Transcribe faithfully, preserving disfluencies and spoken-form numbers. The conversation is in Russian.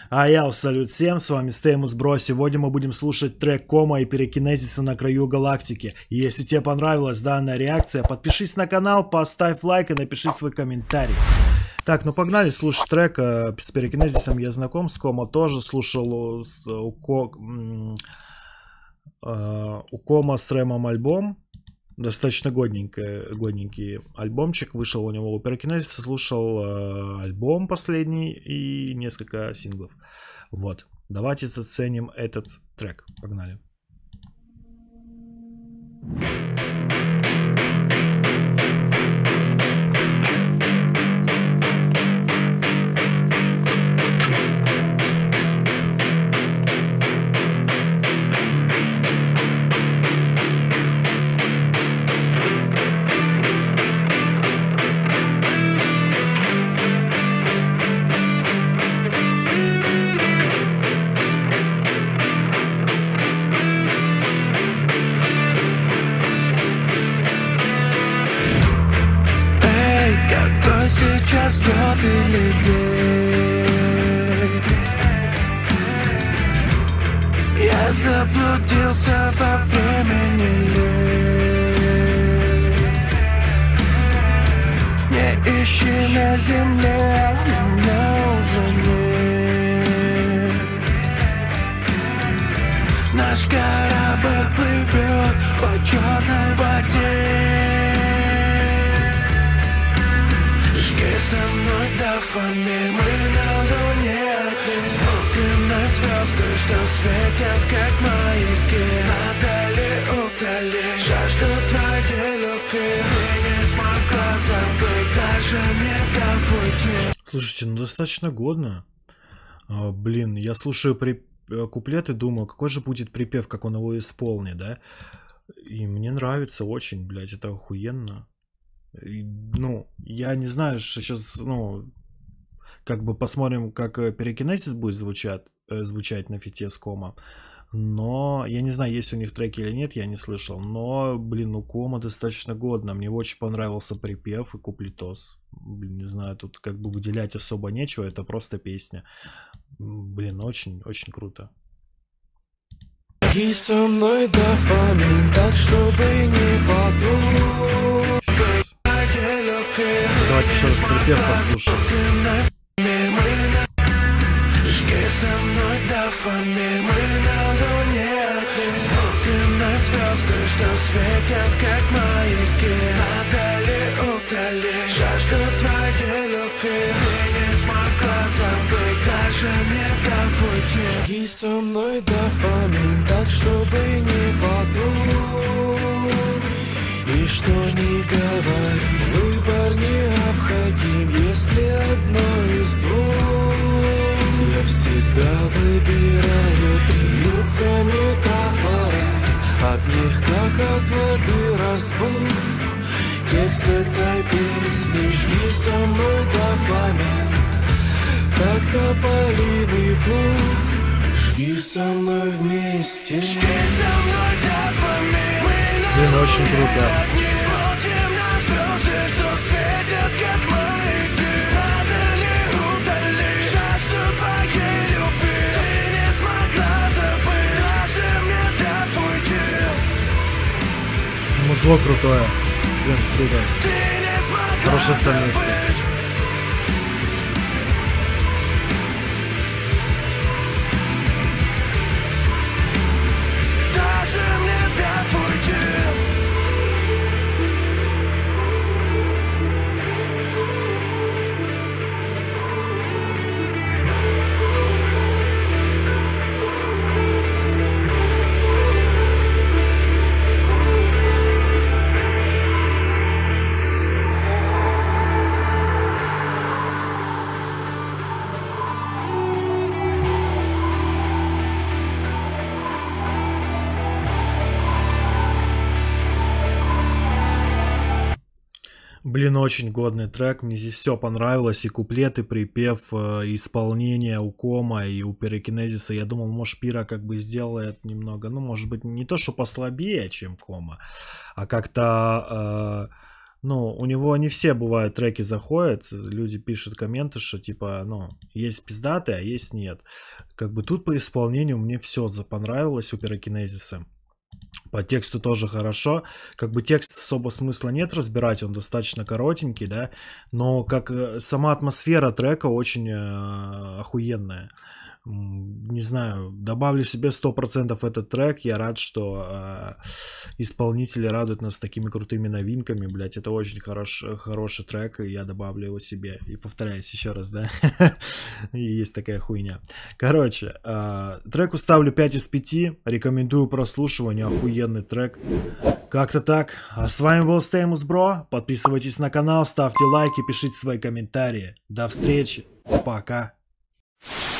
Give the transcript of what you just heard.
А я салют всем, с вами Стеймус Бро. Сегодня мы будем слушать трек Кома и Пирокинезиса «На краю галактики». И если тебе понравилась данная реакция, подпишись на канал, поставь лайк и напиши свой комментарий. Так, ну погнали слушать трек. С Пирокинезисом я знаком, с Кома тоже. Слушал у, Ко... у Кома с Рэмом альбом. Достаточно годненький, годненький альбомчик вышел у него. У Пирокинезиса слушал э, альбом последний и несколько синглов. Вот. Давайте заценим этот трек. Погнали. Сейчас год или день я заблудился во времени лет. Не ищи на земле, меня уже нет. Наш корабль плывет по черной воде. Со мной до фоне, мы на луне. Смотрим на звезды, что светят как маяки. Надали, удали, жажду твоей любви. Ты не смогла забыть, даже не доводи. Слушайте, ну достаточно годно. а, Блин, я слушаю при... куплет и думаю, какой же будет припев, как он его исполнит, да? И мне нравится очень, блядь, это охуенно. Ну, я не знаю, что сейчас, ну, как бы посмотрим, как Пирокинезис будет звучать, звучать на фите с Кома. Но, я не знаю, есть у них треки или нет, я не слышал. Но, блин, у Кома достаточно годно. Мне очень понравился припев и куплетос. Блин, не знаю, тут как бы выделять особо нечего, это просто песня. Блин, очень, очень круто. И со мной дофамин, так чтобы не подумать. Давайте еще раз припев послушаем. Жги со мной дофамин, мы на луне. Смотрим на звезды, что светят как маяки. Надали, удали, жажду твоей любви. Ты не смогла забыть, даже не доводи. Жги со мной дофамин, так чтобы не подумать. И что ни говори, выбор необходим, если одно из двух. Я всегда выбираю, бьются метафоры, от них как от воды разбух. Текст этой песни: жги со мной дофамин, как тополиный плуг. Жги со мной вместе, жги со мной дофамин. Блин, очень круто. Смотрим на звезды, что светят как маяки. Надали, удали, жажду твоей любви. Ты не смогла забыть, даже мне доводи. Музло крутое. Блин, круто. Ты не смогла Хорошая совместка. даже мне доводи. Блин, очень годный трек, мне здесь все понравилось, и куплет, и припев, и исполнение у Кома, и у Пирокинезиса. Я думал, может, Пира как бы сделает немного, ну, может быть, не то, что послабее, чем Кома, а как-то, э, ну, у него не все бывают треки заходят, люди пишут комменты, что типа, ну, есть пиздатые, а есть нет. Как бы тут по исполнению мне все понравилось у Пирокинезиса. По тексту тоже хорошо. Как бы текст особо смысла нет разбирать, он достаточно коротенький, да, но как сама атмосфера трека очень э, охуенная. Не знаю, добавлю себе сто процентов этот трек. Я рад, что э, исполнители радуют нас такими крутыми новинками. Блять, это очень хорош, хороший трек, и я добавлю его себе. И повторяюсь еще раз, да? Есть такая хуйня. Короче, э, треку ставлю пять из пяти. Рекомендую прослушивание. Охуенный трек. Как-то так. А с вами был Stamos Bro. Подписывайтесь на канал, ставьте лайки, пишите свои комментарии. До встречи. Пока.